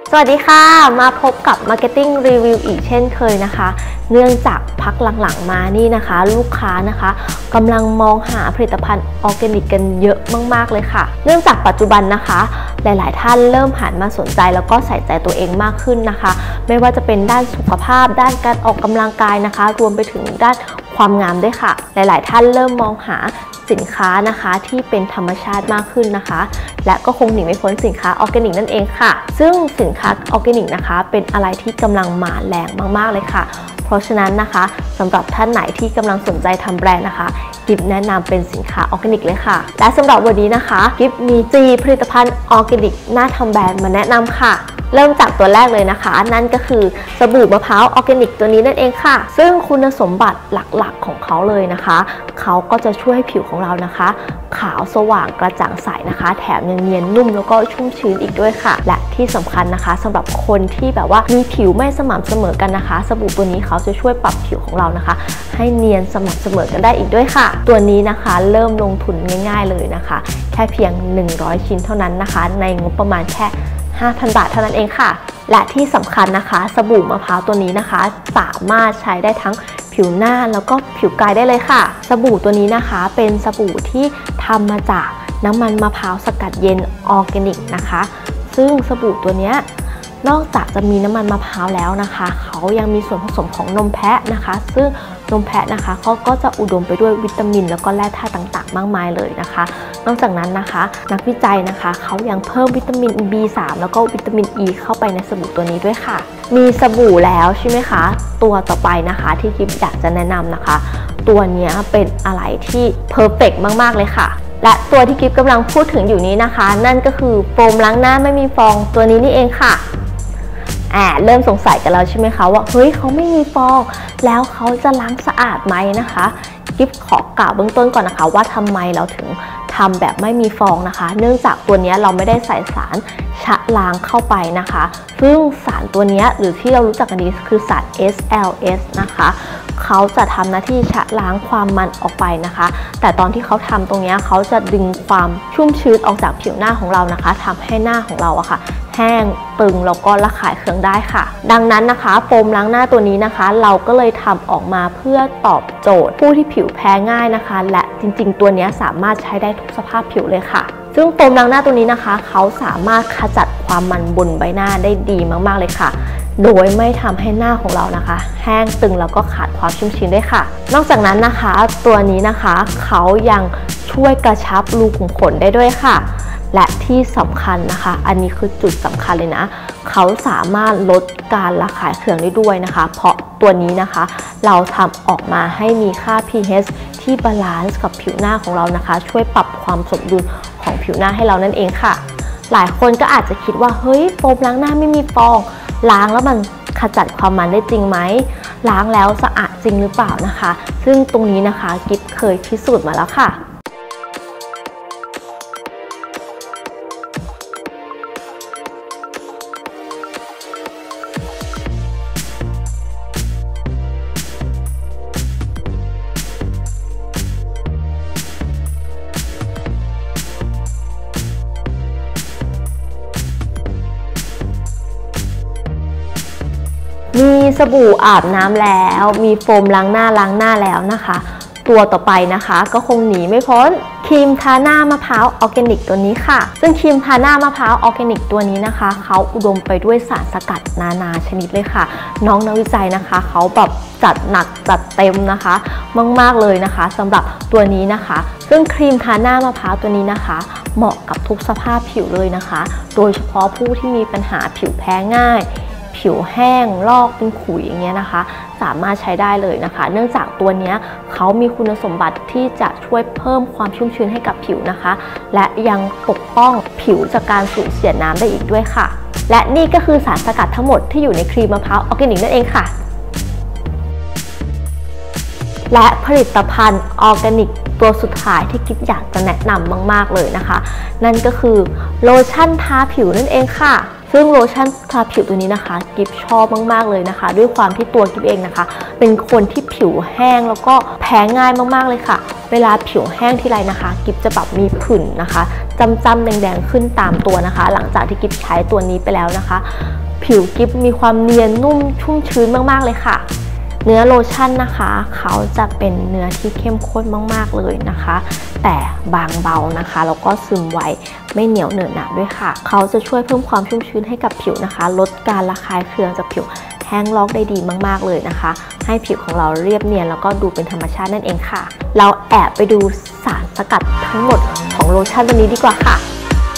สวัสดีค่ะมาพบกับ Marketing Review อีกเช่นเคยนะคะเนื่องจากพักหลังๆมานี่นะคะลูกค้านะคะกำลังมองหาผลิตภัณฑ์ออร์แกนิกกันเยอะมากๆเลยค่ะเนื่องจากปัจจุบันนะคะหลายๆท่านเริ่มหันมาสนใจแล้วก็ใส่ใจตัวเองมากขึ้นนะคะไม่ว่าจะเป็นด้านสุขภาพด้านการออกกำลังกายนะคะรวมไปถึงด้านความงามด้วยค่ะหลายๆท่านเริ่มมองหาสินค้านะคะที่เป็นธรรมชาติมากขึ้นนะคะและก็คงหนีไม่พ้นสินค้าออร์แกนิกนั่นเองค่ะซึ่งสินค้าออร์แกนิกนะคะเป็นอะไรที่กำลังมาแรงมากๆเลยค่ะเพราะฉะนั้นนะคะสำหรับท่านไหนที่กำลังสนใจทำแบรนด์นะคะกิฟแนะนำเป็นสินค้าออร์แกนิกเลยค่ะและสำหรับวันนี้นะคะกิฟมีผลิตภัณฑ์ออร์แกนิกน่าทำแบรนด์มาแนะนำค่ะเริ่มจากตัวแรกเลยนะคะนั่นก็คือสบู่มะพร้าวออร์แกนิกตัวนี้นั่นเองค่ะซึ่งคุณสมบัติหลักๆของเขาเลยนะคะเขาก็จะช่วยให้ผิวของเรานะคะขาวสว่างกระจ่างใสนะคะแถมยังเนียนนุ่มแล้วก็ชุ่มชื้นอีกด้วยค่ะและที่สำคัญนะคะสำหรับคนที่แบบว่ามีผิวไม่สม่ำเสมอกันนะคะสบู่ตัวนี้เขาจะช่วยปรับผิวของเรานะคะให้เนียนสม่ำเสมอกันได้อีกด้วยค่ะตัวนี้นะคะเริ่มลงทุนง่ายๆเลยนะคะแค่เพียง100ชิ้นเท่านั้นนะคะในงบประมาณแค่5,000 บาทเท่านั้นเองค่ะและที่สำคัญนะคะสบู่มะพร้าวตัวนี้นะคะสามารถใช้ได้ทั้งผิวหน้าแล้วก็ผิวกายได้เลยค่ะสบู่ตัวนี้นะคะเป็นสบู่ที่ทำมาจากน้ำมันมะพร้าวสกัดเย็นออร์แกนิกนะคะซึ่งสบู่ตัวนี้นอกจากจะมีน้ำมันมะพร้าวแล้วนะคะเขายังมีส่วนผสมของนมแพะนะคะซึ่งนมแพะนะคะเขาก็จะอุดมไปด้วยวิตามินแล้วก็แร่ธาตุต่างๆมากมายเลยนะคะนอกจากนั้นนะคะนักวิจัยนะคะเขายังเพิ่มวิตามิน B3 แล้วก็วิตามิน E เข้าไปในสบู่ตัวนี้ด้วยค่ะมีสบู่แล้วใช่ไหมคะตัวต่อไปนะคะที่กิฟอยากจะแนะนำนะคะตัวนี้เป็นอะไรที่เพอร์เฟกต์มากๆเลยค่ะและตัวที่กิฟกำลังพูดถึงอยู่นี้นะคะนั่นก็คือโฟมล้างหน้าไม่มีฟองตัวนี้นี่เองค่ะเริ่มสงสัยกันแล้วใช่ไหมคะว่าเฮ้ยเขาไม่มีฟองแล้วเขาจะล้างสะอาดไหมนะคะกิฟขอกล่าวเบื้องต้นก่อนนะคะว่าทำไมเราถึงทำแบบไม่มีฟองนะคะเนื่องจากตัวนี้เราไม่ได้ใส่สารชะล้างเข้าไปนะคะซึ่งสารตัวนี้หรือที่เรารู้จักกันดีคือสาร SLS นะคะเขาจะทำหน้าที่ชะล้างความมันออกไปนะคะแต่ตอนที่เขาทำตรงนี้เขาจะดึงความชุ่มชื้นออกจากผิวหน้าของเรานะคะทำให้หน้าของเราอะค่ะแห้งตึงแล้วก็ระคายเคืองได้ค่ะดังนั้นนะคะโฟมล้างหน้าตัวนี้นะคะเราก็เลยทำออกมาเพื่อตอบโจทย์ผู้ที่ผิวแพ้ง่ายนะคะและจริงๆตัวนี้สามารถใช้ได้ทุกสภาพผิวเลยค่ะซึ่งโฟมล้างหน้าตัวนี้นะคะเขาสามารถขจัดความมันบนใบหน้าได้ดีมากๆเลยค่ะโดยไม่ทำให้หน้าของเรานะคะแห้งตึงแล้วก็ขาดความชุ่มชื้นด้วยค่ะนอกจากนั้นนะคะตัวนี้นะคะเขายังช่วยกระชับรูขุมขนได้ด้วยค่ะและที่สำคัญนะคะอันนี้คือจุดสำคัญเลยนะเขาสามารถลดการระคายเคืองได้ด้วยนะคะเพราะตัวนี้นะคะเราทำออกมาให้มีค่า pH ที่บาลานซ์กับผิวหน้าของเรานะคะช่วยปรับความสมดุลของผิวหน้าให้เรานั่นเองค่ะหลายคนก็อาจจะคิดว่าเฮ้ยโฟมล้างหน้าไม่มีฟองล้างแล้วมันขจัดความมันได้จริงไหมล้างแล้วสะอาดจริงหรือเปล่านะคะซึ่งตรงนี้นะคะกิฟเคยพิสูจน์มาแล้วค่ะมีสบู่อาบน้ำแล้วมีโฟมล้างหน้าแล้วนะคะตัวต่อไปนะคะก็คงหนีไม่พ้นครีมทาหน้ามะพร้าวออร์แกนิกตัวนี้ค่ะซึ่งครีมทาหน้ามะพร้าวออร์แกนิกตัวนี้นะคะเขาอุดมไปด้วยสารสกัดนานาชนิดเลยค่ะน้องนักวิจัยนะคะเขาแบบจัดหนักจัดเต็มนะคะมากๆเลยนะคะสำหรับตัวนี้นะคะซึ่งครีมทาหน้ามะพร้าวตัวนี้นะคะเหมาะกับทุกสภาพผิวเลยนะคะโดยเฉพาะผู้ที่มีปัญหาผิวแพ้ง่ายผิวแห้งลอกเป็นขุยอย่างเงี้ยนะคะสามารถใช้ได้เลยนะคะเนื่องจากตัวนี้เขามีคุณสมบัติที่จะช่วยเพิ่มความชุ่มชื้นให้กับผิวนะคะและยังปกป้องผิวจากการสูญเสียน้ำได้อีกด้วยค่ะและนี่ก็คือสารสกัดทั้งหมดที่อยู่ในครีมมะพร้าวออร์แกนิกนั่นเองค่ะและผลิตภัณฑ์ออร์แกนิกตัวสุดท้ายที่กิ๊บอยากจะแนะนำมากๆเลยนะคะนั่นก็คือโลชั่นทาผิวนั่นเองค่ะซึ่งโลชั่นทาผิวตัวนี้นะคะกิฟชอบมากๆเลยนะคะด้วยความที่ตัวกิฟเองนะคะเป็นคนที่ผิวแห้งแล้วก็แพ้ง่ายมากๆเลยค่ะเวลาผิวแห้งทีไรนะคะกิฟจะแบบมีผื่นนะคะจ้ำๆแดงๆขึ้นตามตัวนะคะหลังจากที่กิฟใช้ตัวนี้ไปแล้วนะคะผิวกิฟมีความเนียนนุ่มชุ่มชื้นมากๆเลยค่ะเนื้อโลชั่นนะคะเขาจะเป็นเนื้อที่เข้มข้นมากๆเลยนะคะแต่บางเบานะคะแล้วก็ซึมไวไม่เหนียวเหนอะหนะด้วยค่ะเขาจะช่วยเพิ่มความชุ่มชื้นให้กับผิวนะคะลดการระคายเคืองจากผิวแห้งลอกได้ดีมากๆเลยนะคะให้ผิวของเราเรียบเนียนแล้วก็ดูเป็นธรรมชาตินั่นเองค่ะเราแอบไปดูสารสกัดทั้งหมดของโลชั่นตัวนี้ดีกว่าค่ะ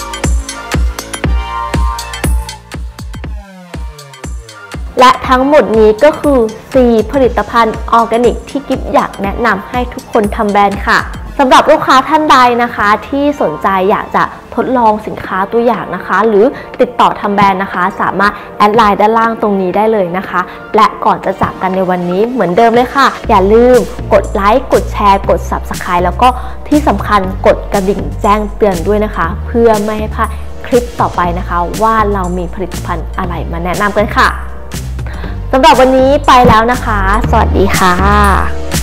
และทั้งหมดนี้ก็คือ 4 ผลิตภัณฑ์ออร์แกนิกที่กิฟอยากแนะนำให้ทุกคนทำแบรนด์ค่ะสำหรับลูกค้าท่านใดนะคะที่สนใจอยากจะทดลองสินค้าตัวอย่างนะคะหรือติดต่อทำแบรนด์นะคะสามารถแอดไลน์ด้านล่างตรงนี้ได้เลยนะคะและก่อนจะจากกันในวันนี้เหมือนเดิมเลยค่ะอย่าลืมกดไลค์กดแชร์กด Subscribe แล้วก็ที่สำคัญกดกระดิ่งแจ้งเตือนด้วยนะคะเพื่อไม่ให้พลาดคลิปต่อไปนะคะว่าเรามีผลิตภัณฑ์อะไรมาแนะนำกันค่ะสำหรับวันนี้ไปแล้วนะคะสวัสดีค่ะ